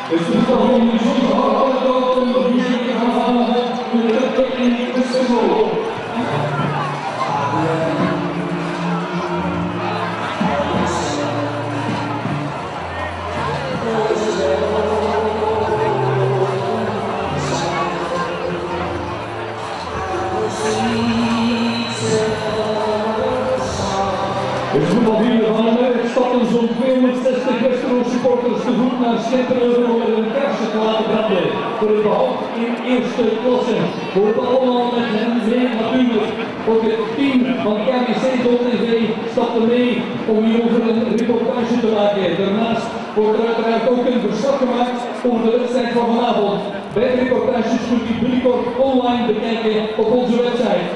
Het voetbalvrienden van de Merk stapten zo'n 260 Westerlo supporters te voet naar Schipperheuvel om er een kaarsje te laten branden voor het behoud in eerste klasse. We hopen allemaal met hen mee natuurlijk. Ook het team van KBC TV stapte mee om hierover een reportage te maken. Daarnaast wordt er uiteraard ook een verslag gemaakt over de wedstrijd van vanavond. Beide reportages kunt u binnenkort online bekijken op onze website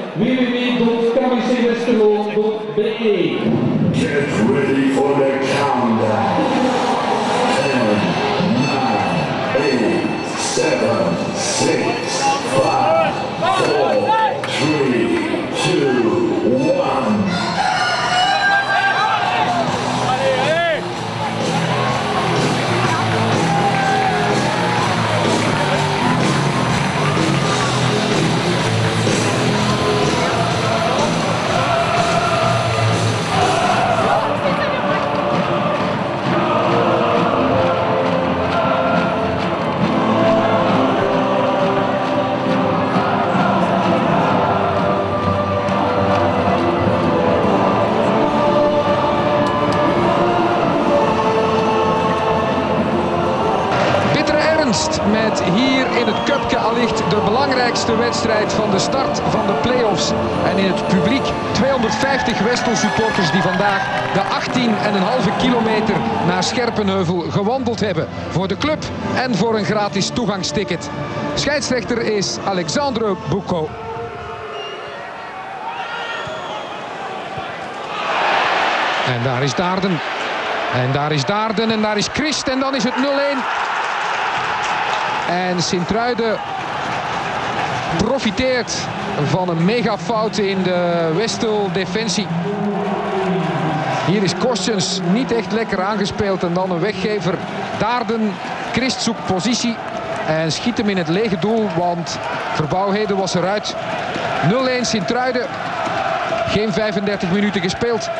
www.kbcwesterlo.be. Get ready for the countdown. 10, 9, 8, 7, 6, 5, 4, 3, 2, 1. Met hier in het Cupke allicht de belangrijkste wedstrijd van de start van de play-offs. En in het publiek 250 Westel supporters die vandaag de 18,5 kilometer naar Scherpenheuvel gewandeld hebben. Voor de club en voor een gratis toegangsticket. Scheidsrechter is Alexandre Boucaud. En daar is Daarden. En daar is Daarden en daar is Christ en dan is het 0-1. En Sint-Truiden profiteert van een megafout in de Westel-defensie. Hier is Kostjens niet echt lekker aangespeeld en dan een weggever. Daarden, Christ zoekt positie en schiet hem in het lege doel, want Verbouwheden was eruit. 0-1 Sint-Truiden. Geen 35 minuten gespeeld.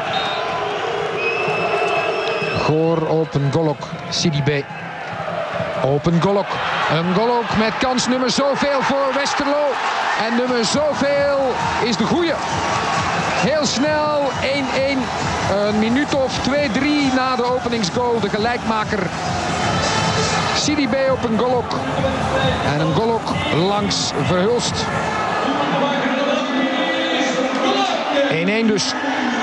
Goor op een Golok, Sidibé. Open Golok. Een Golok met kans nummer zoveel voor Westerlo. En nummer zoveel is de goeie. Heel snel 1-1. Een minuut of 2-3 na de openingsgoal. De gelijkmaker. Sidibé op een Golok. En een Golok langs Verhulst. 1-1 dus.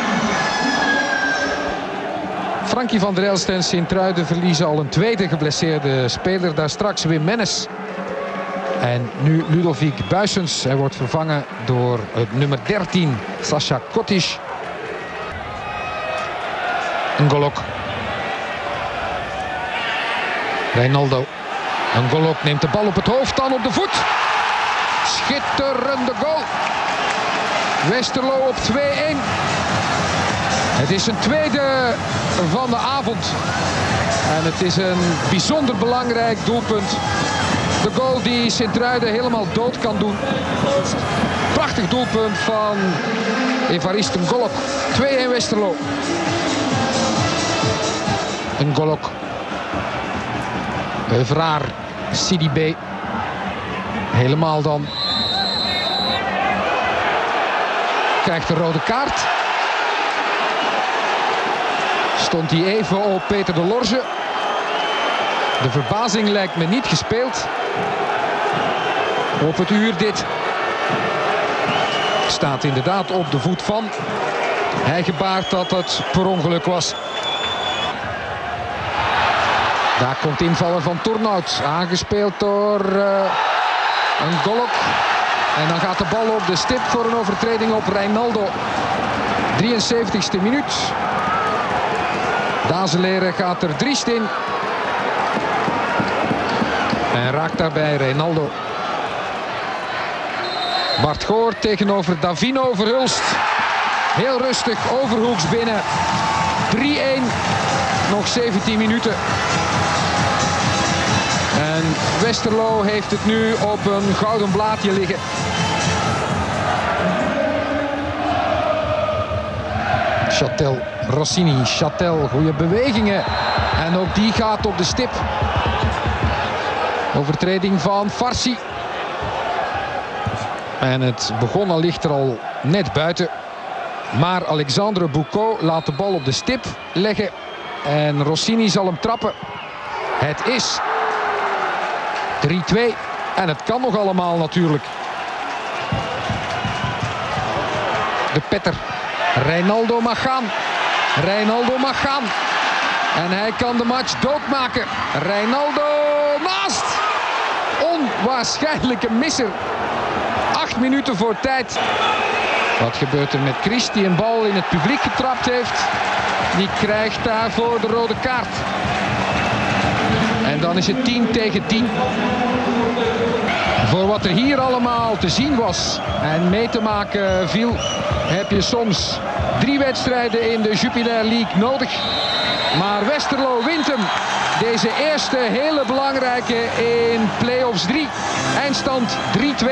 Frankie van der Elst en Sint-Truiden verliezen al een tweede geblesseerde speler. Daar straks Wim Mennes. En nu Ludovic Buissens. Hij wordt vervangen door het nummer 13, Sascha Kotisch. Een Golok. Reinaldo. Een Golok neemt de bal op het hoofd, dan op de voet. Schitterende goal. Westerlo op 2-1. Het is een tweede van de avond. En het is een bijzonder belangrijk doelpunt. De goal die Sint-Truiden helemaal dood kan doen. Prachtig doelpunt van Evariste Golok. 2-1 Westerlo. Een Golok. Evraar. Sidibé. Helemaal dan. Krijgt een rode kaart. Stond hij even op Peter de Lorge. De verbazing lijkt me niet gespeeld. Op het uur dit. Staat inderdaad op de voet van. Hij gebaart dat het per ongeluk was. Daar komt invaller van Tornout. Aangespeeld door een Golok. En dan gaat de bal op de stip voor een overtreding op Reinaldo. 73ste minuut. Dazeleren gaat er driest in. En raakt daarbij Reinaldo. Bart Goor tegenover Davino Verhulst. Heel rustig, overhoeks binnen. 3-1. Nog 17 minuten. Westerlo heeft het nu op een gouden blaadje liggen. Chatel, Rossini, Chatel, goede bewegingen. En ook die gaat op de stip. Overtreding van Farsi. En het begon allicht er al net buiten. Maar Alexandre Boucaud laat de bal op de stip leggen. En Rossini zal hem trappen. Het is 3-2. En het kan nog allemaal natuurlijk. De Petter. Reinaldo mag gaan. Reinaldo mag gaan. En hij kan de match doodmaken. Reinaldo naast. Onwaarschijnlijke misser. 8 minuten voor tijd. Wat gebeurt er met Chris die een bal in het publiek getrapt heeft? Die krijgt daarvoor de rode kaart. En dan is het 10 tegen 10. Voor wat er hier allemaal te zien was en mee te maken viel, heb je soms 3 wedstrijden in de Jupiler League nodig. Maar Westerlo wint hem. Deze eerste hele belangrijke in play-offs 3. Eindstand 3-2.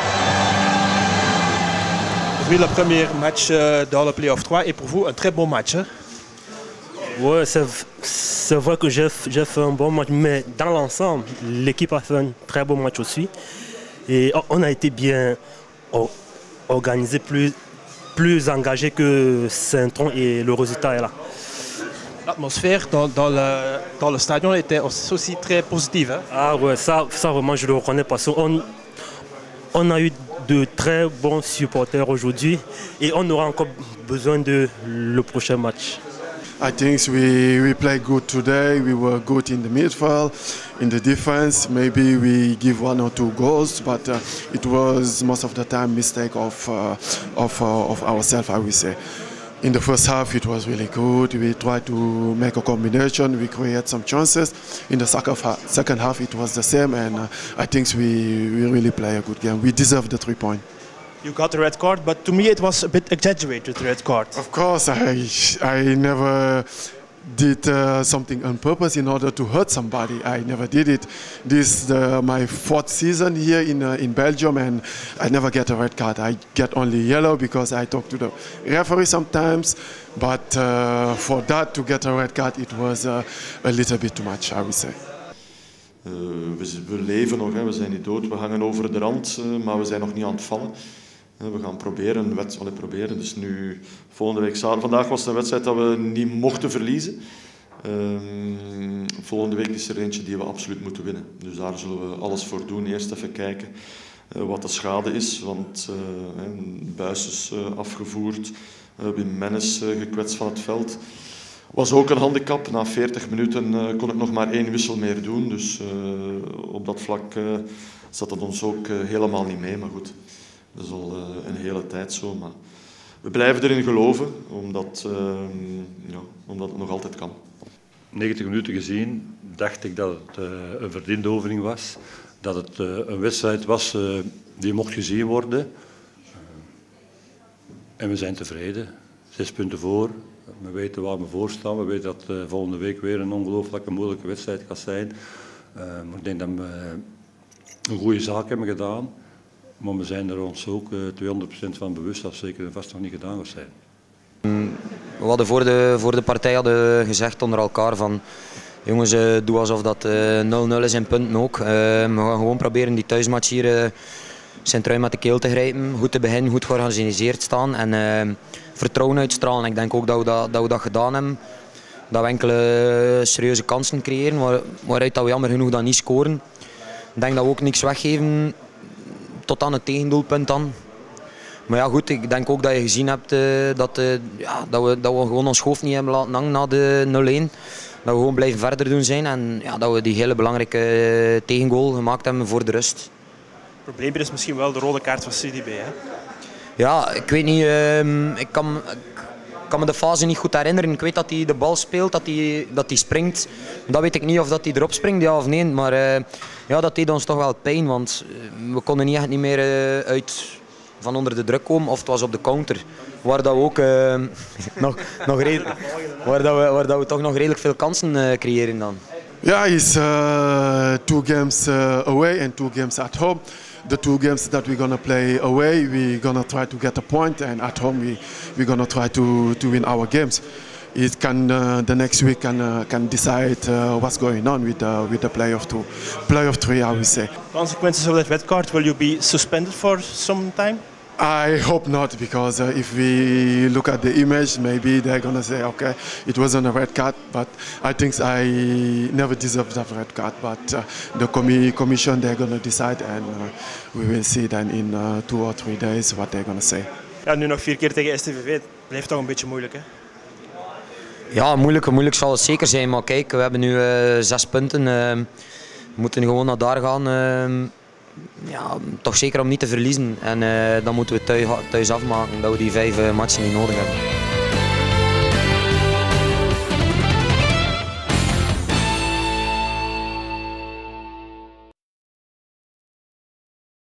Oui, le premier match dans le play-off 3 est pour vous un très bon match. Hein? Oui, c'est vrai que j'ai fait un bon match, mais dans l'ensemble, l'équipe a fait un très bon match aussi. Et on a été bien organisé, plus engagé que Saint-Tron et le résultat est là. L'atmosphère dans le stadion était aussi très positive. Hein? Ah ouais, ça vraiment je le reconnais parce qu'on a eu de très bons supporters aujourd'hui et on aura encore besoin de le prochain match. I think we played good today. We were good in the midfield, in the defense. Maybe we give 1 or 2 goals, but it was most of the time mistake of ourselves, I would say. In the first half, it was really good. We tried to make a combination. We created some chances. In the second half, it was the same, and I think we really play a good game. We deserve the 3 points. You got the red card, but to me it was a bit exaggerated, the red card. Of course, I never did something on purpose in order to hurt somebody. I never did it. This is my 4th season here in Belgium, and I never get a red card. I get only yellow because I talk to the referee sometimes. But for that to get a red card, it was a little bit too much, I would say. We leven nog, hè. We zijn niet dood. We hangen over de rand, maar we zijn nog niet aan het vallen. We gaan proberen, dus nu volgende week zaterdag. Vandaag was het een wedstrijd dat we niet mochten verliezen. Volgende week is er eentje die we absoluut moeten winnen. Dus daar zullen we alles voor doen. Eerst even kijken wat de schade is, want Buis is afgevoerd. Wim Mennis gekwetst van het veld. Was ook een handicap. Na 40 minuten kon ik nog maar 1 wissel meer doen. Dus op dat vlak zat het ons ook helemaal niet mee. Maar goed, dat is al een hele tijd zo. Maar we blijven erin geloven, omdat het nog altijd kan. 90 minuten gezien dacht ik dat het een verdiende overwinning was. Dat het een wedstrijd was die mocht gezien worden. En we zijn tevreden. 6 punten voor. We weten waar we voor staan. We weten dat volgende week weer een ongelooflijk moeilijke wedstrijd gaat zijn. Maar ik denk dat we een goede zaak hebben gedaan. Maar we zijn er ons ook 200% van bewust dat zeker en vast nog niet gedaan gaat zijn. We hadden voor de partij hadden gezegd onder elkaar van jongens, doe alsof dat 0-0 is in punten ook. We gaan gewoon proberen die thuismatch hier Sint-Truiden met de keel te grijpen. Goed te beginnen, goed georganiseerd staan en vertrouwen uitstralen. Ik denk ook dat we dat gedaan hebben. Dat we enkele serieuze kansen creëren, waaruit dat we jammer genoeg dan niet scoren. Ik denk dat we ook niks weggeven tot aan het tegendoelpunt dan. Maar ja goed, ik denk ook dat je gezien hebt dat we gewoon ons hoofd niet hebben laten hangen na de 0-1. Dat we gewoon blijven verder doen zijn en ja, dat we die hele belangrijke tegengoal gemaakt hebben voor de rust. Het probleem is misschien wel de rode kaart van Sidibé, hè? Ja, ik weet niet. Ik kan me de fase niet goed herinneren. Ik weet dat hij de bal speelt, dat hij springt. Dat weet ik niet of dat hij erop springt, ja of nee. Maar ja, dat deed ons toch wel pijn, want we konden niet meer uit van onder de druk komen. Of het was op de counter, waar dat we ook waar dat we toch nog redelijk veel kansen creëren dan. Yeah, it's 2 games away and 2 games at home. The 2 games that we're gonna play away, we're gonna try to get a point, and at home we're gonna try to win our games. It can the next week can decide what's going on with the playoff 2, playoff 3, I would say. Consequences of that red card, will you be suspended for some time? I hope not, because if we look at the image, maybe they're gonna say, okay, it wasn't a red card, but I think I never deserved that red card. But the commission, they're gonna decide, and we will see then in 2 or 3 days what they're gonna say. Ja, nu nog 4 keer tegen STVV, het blijft toch een beetje moeilijk, hè? Ja, moeilijk zal het zeker zijn, maar kijk, we hebben nu 6 punten. We moeten gewoon naar daar gaan. Ja, toch zeker om niet te verliezen. En dan moeten we thuis afmaken dat we die 5 matchen niet nodig hebben.